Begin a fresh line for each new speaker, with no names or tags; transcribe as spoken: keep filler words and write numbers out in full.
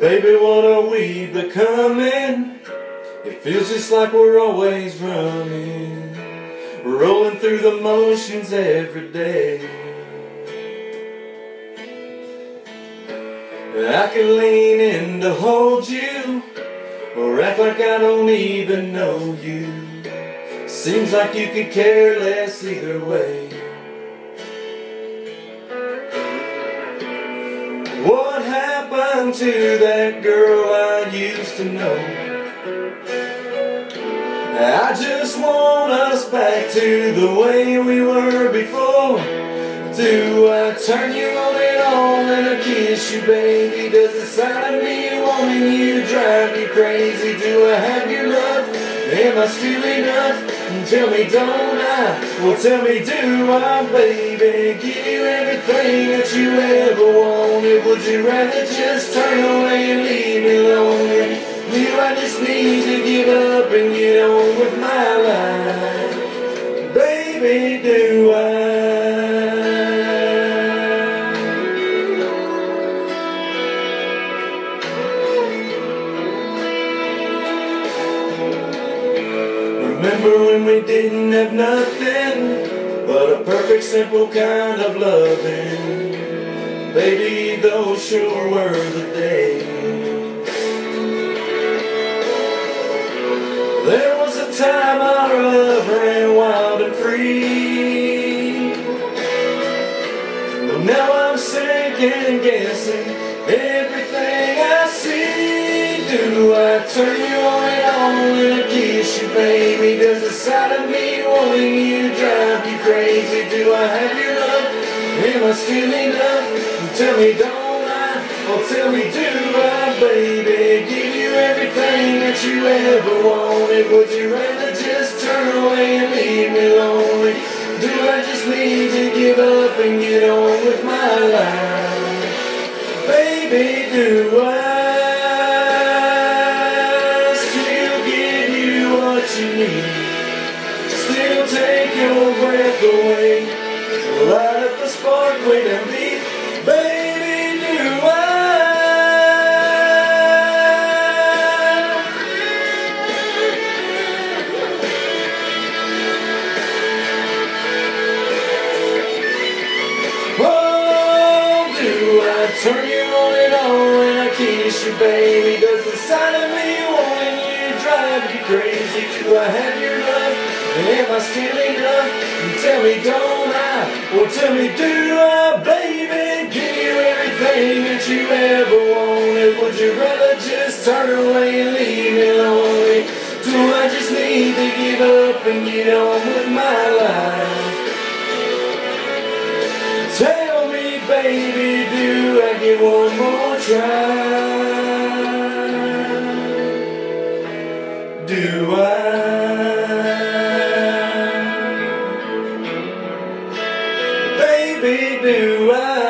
Baby, what are we becoming? It feels just like we're always running, rolling through the motions every day. I can lean in to hold you, or act like I don't even know you. Seems like you could care less either way. What happened to that girl I used to know? I just want us back to the way we were before. Do I turn you on and on and I kiss you, baby? Does the sight of me wanting you drive you crazy? Do I have your love? Am I still enough? Tell me, don't I? Well, tell me, do I, baby? Give you everything that you ever wanted. Would you rather just turn away and leave me lonely? Do I just need to give up and get on with my life? Baby, do I? Remember when we didn't have nothing but a perfect, simple kind of loving? Baby, those sure were the days. There was a time our love ran wild and free, but now I'm second guessing everything I see. Do I turn you on and on and I kiss you, baby? Does the sight of me wanting you drive you crazy? Do I have your love? Am I still enough? Tell me, don't I? Oh, tell me, do I, baby? Give you everything that you ever wanted. Would you rather just turn away and leave me lonely? Do I just need to give up and get on with my life? Baby, do I? You need. Still take your breath away, light up the spark way down deep. Baby, do I? Oh, do I turn you on and on and I kiss you, baby? Does the sight of me wanting you drive you crazy? Do I have your love? Am I still enough? Tell me, don't I? Well, tell me, do I, baby? Give you everything that you ever wanted. Would you rather just turn away and leave me lonely? Do I just need to give up and get on with my life? Tell me, baby, do I get one more try? Do I? Baby, do I?